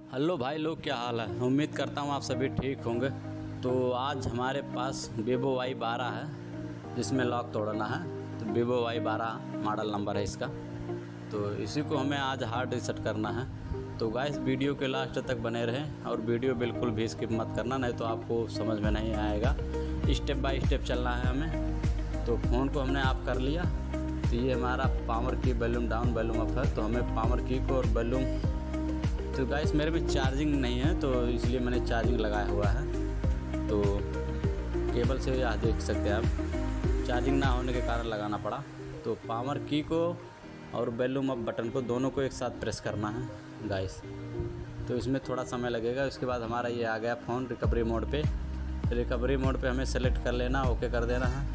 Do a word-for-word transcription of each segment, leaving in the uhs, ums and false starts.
Hello भाई लोग, क्या हाल है। उम्मीद करता हूँ आप सभी ठीक होंगे। तो आज हमारे पास वीवो वाई बारह है जिसमें लॉक तोड़ना है। तो वीवो वाई बारह मॉडल नंबर है इसका। तो इसी को हमें आज हार्ड रीसेट करना है। तो गाइस वीडियो के लास्ट तक बने रहें और वीडियो बिल्कुल भी स्किप मत करना, नहीं तो आपको समझ में नहीं आएगा। स्टेप बाय स्टेप चलना है हमें। तो फ़ोन को हमने ऑफ कर लिया। तो ये हमारा पावर की वॉल्यूम डाउन वॉल्यूम अप है। तो हमें पावर की को और वॉल्यूम, तो गाइस मेरे में चार्जिंग नहीं है तो इसलिए मैंने चार्जिंग लगाया हुआ है। तो केबल से यहाँ देख सकते हैं आप, चार्जिंग ना होने के कारण लगाना पड़ा। तो पावर की को और वॉल्यूम अप बटन को दोनों को एक साथ प्रेस करना है गाइस। तो इसमें थोड़ा समय लगेगा। उसके बाद हमारा ये आ गया फ़ोन रिकवरी मोड पे। रिकवरी मोड पे हमें सेलेक्ट कर लेना, ओके कर देना है।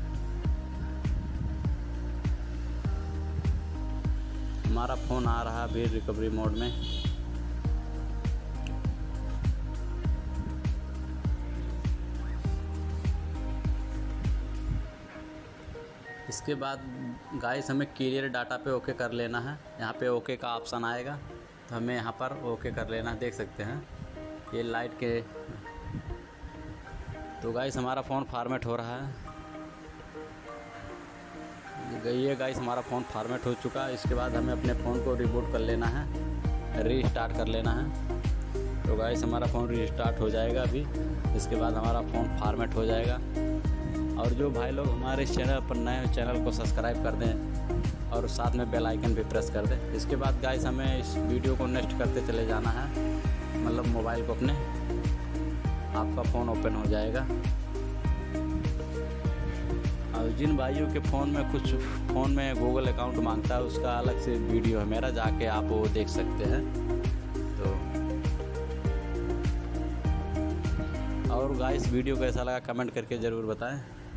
हमारा फ़ोन आ रहा है अभी रिकवरी मोड में। इसके बाद गाइस हमें क्लियर डाटा पे ओके कर लेना है। यहाँ पे ओके का ऑप्शन आएगा तो हमें यहाँ पर ओके कर लेना है। देख सकते हैं ये लाइट के। तो गाइस हमारा फ़ोन फॉर्मेट हो रहा है। ये गाइस हमारा फ़ोन फॉर्मेट हो चुका है। इसके बाद हमें अपने फ़ोन को रिबूट कर लेना है, रीस्टार्ट कर लेना है। तो गाइस हमारा फ़ोन रीस्टार्ट हो जाएगा अभी। इसके बाद हमारा फ़ोन फॉर्मेट हो जाएगा। और जो भाई लोग हमारे इस चैनल पर नए हैं, चैनल को सब्सक्राइब कर दें और साथ में बेल आइकन भी प्रेस कर दें। इसके बाद गाइस हमें इस वीडियो को नेक्स्ट करते चले जाना है, मतलब मोबाइल को अपने, आपका फ़ोन ओपन हो जाएगा। और जिन भाइयों के फ़ोन में कुछ फ़ोन में गूगल अकाउंट मांगता है उसका अलग से वीडियो है मेरा, जाके आप वो देख सकते हैं। तो और गाइस वीडियो कैसा लगा कमेंट करके ज़रूर बताएं।